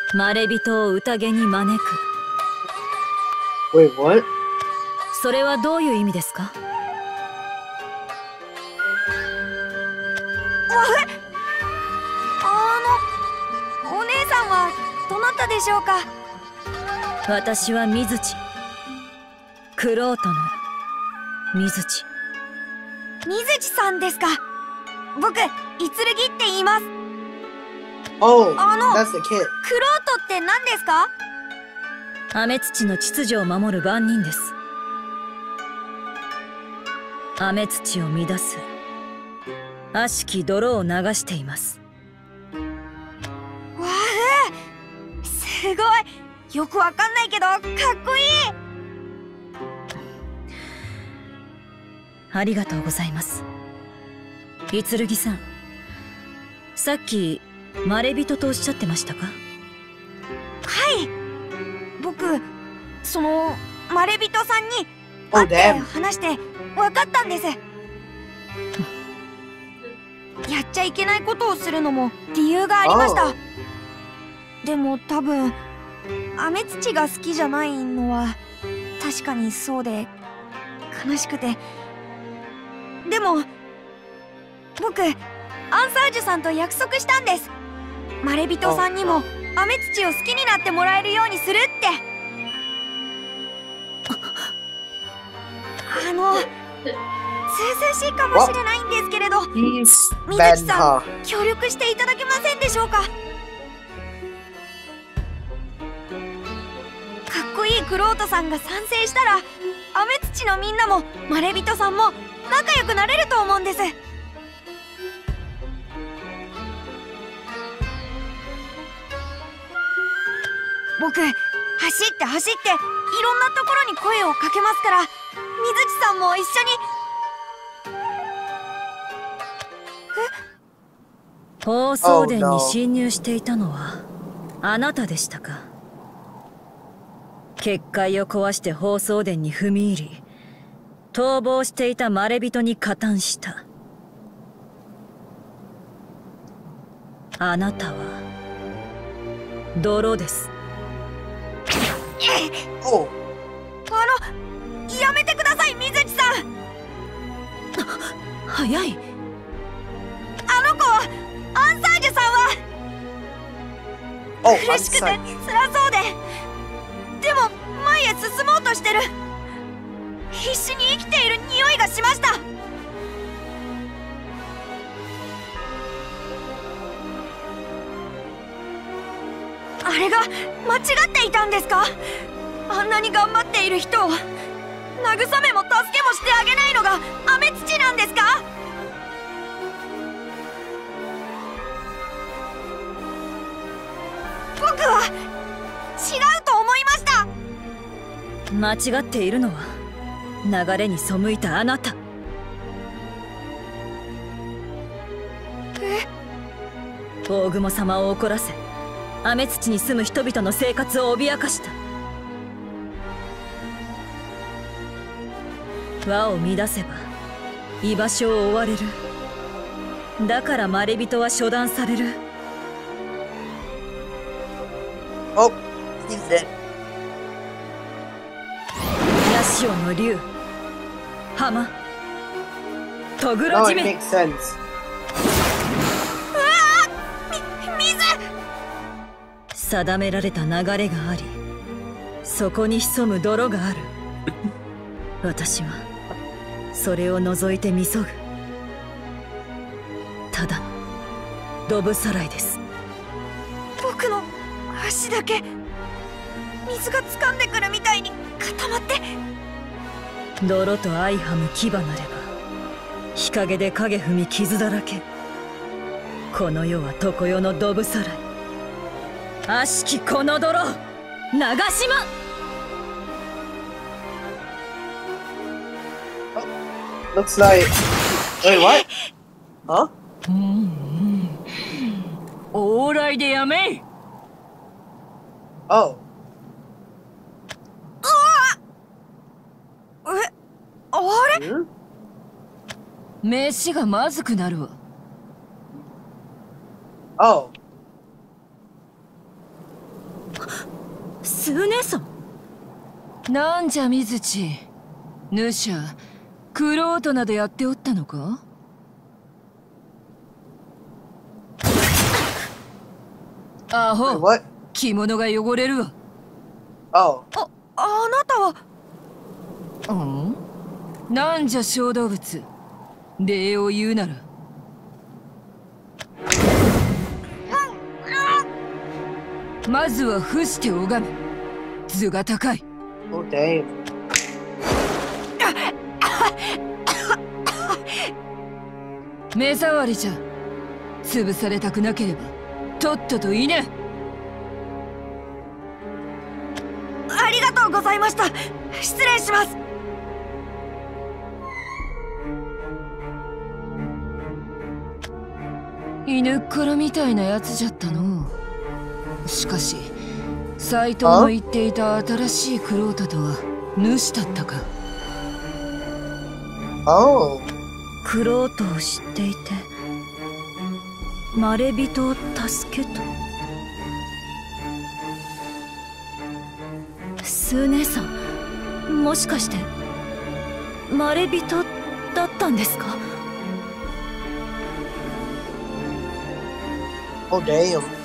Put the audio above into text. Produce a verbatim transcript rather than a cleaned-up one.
まれびとを宴に招く。 Wait, what? それはどういう意味ですか？ あの、お姉さんはどなたでしょうか？ 私は水地、クロートの水地。 水地さんですか？僕、いつるぎって言います。 Oh, あの、 that's the kid. クロートって何ですか？ 雨土の秩序を守る番人です。雨土を乱す悪しき泥を流しています。 わあ、すごい。よくわかんないけどかっこいい。 ありがとうございます。いつるぎさん、さっきまれびととおっしゃってましたか？ はい、僕そのまれびとさんに会って話して分かったんです。やっちゃいけないことをするのも理由がありました。でも多分雨土が好きじゃないのは確かにそうで悲しくて、でも僕アンサージュさんと約束したんです。まれびとさんにも雨土を好きになってもらえるようにするって。あの、ずうずうしいかもしれないんですけれど、水木さん協力していただけませんでしょうか？かっこいいクロートさんが賛成したら雨土のみんなもまれびとさんも仲良くなれると思うんです。僕、走って走っていろんなところに声をかけますから、水地さんも一緒に。 え？放送殿に侵入していたのはあなたでしたか。結界を壊して放送殿に踏み入り、逃亡していたまれびとに加担した。あなたは泥です。 Oh. あの、やめてください、水地さん。 早い。 あの子はアンサージュさんは Oh, 苦しくて辛そうで、でも前へ進もうとしてる。必死に生きている匂いがしました。あれが間違っていたんですか？あんなに頑張っている人を慰めも助けもしてあげないのが雨土なんですか？僕は違うと思いました。 間違っているのは流れに背いたあなた。 え？ 大雲様を怒らせ、雨土に住む人々の生活を脅かした。輪を乱せば居場所を追われる。だからまれびとは処断される。 Oh, he's dead. ヤシオの竜、浜、トグロ No, 締 it め。 makes sense. うわあ、み水。 定められた流れがあり、そこに潜む泥がある。私はそれを除いてみそぐただのドブさらいです。 僕の足だけ水が掴んでくるみたいに固まって。 泥と相はむ牙なれば日陰で影踏み傷だらけ。この世は常世のドブさらい。悪しきこの泥、長島。 Looks like. Wait, what? Huh? 往来でやめ。 Oh. え、あれ？ Hmm? 飯がまずくなるわ。 Oh. スー姉さん。 なんじゃ水地、ヌシャクロートなどやっておったのか。ア Wait, ホ、 what? 着物が汚れるわ。 Oh. あ、あなたは。 うんなんじゃ小動物、礼を言うなら。まずは伏して拝め。頭が高い。 Oh, damn. 目障りじゃ。潰されたくなければとっとといね。 ありがとうございました。失礼します。 犬っころみたいなやつじゃったの。しかし斎藤の言っていた新しいクロートとは主だったか。 Oh. クロートを知っていてまれびとを助けた。スー姉さん、もしかしてまれびとだったんですか？ Oh, damn.